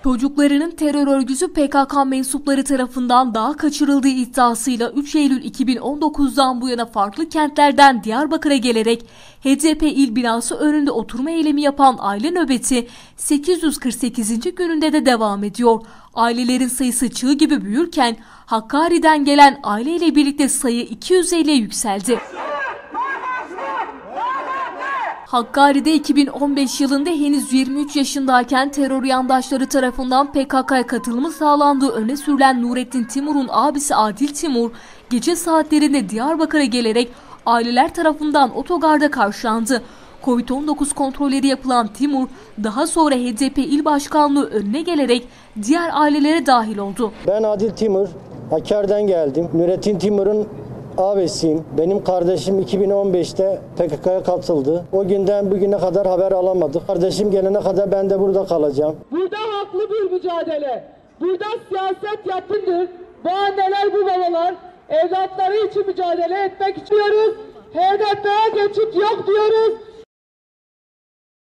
Çocuklarının terör örgütü PKK mensupları tarafından dağa kaçırıldığı iddiasıyla 3 Eylül 2019'dan bu yana farklı kentlerden Diyarbakır'a gelerek HDP il binası önünde oturma eylemi yapan aile nöbeti 848. gününde de devam ediyor. Ailelerin sayısı çığ gibi büyürken Hakkari'den gelen aileyle birlikte sayı 250'ye yükseldi. Hakkari'de 2015 yılında henüz 23 yaşındayken terör yandaşları tarafından PKK'ya katılımı sağlandığı öne sürülen Nurettin Timur'un abisi Adil Timur, gece saatlerinde Diyarbakır'a gelerek aileler tarafından otogarda karşılandı. Covid-19 kontrolleri yapılan Timur, daha sonra HDP il başkanlığı önüne gelerek diğer ailelere dahil oldu. Ben Adil Timur, Hakkari'den geldim. Nurettin Timur'un abisiyim. Benim kardeşim 2015'te PKK'ya katıldı. O günden bugüne kadar haber alamadık. Kardeşim gelene kadar ben de burada kalacağım. Burada haklı bir mücadele. Burada siyaset yapındır. Bu anneler, bu babalar evlatları için mücadele etmek istiyoruz. HDP'ye geçit yok diyoruz.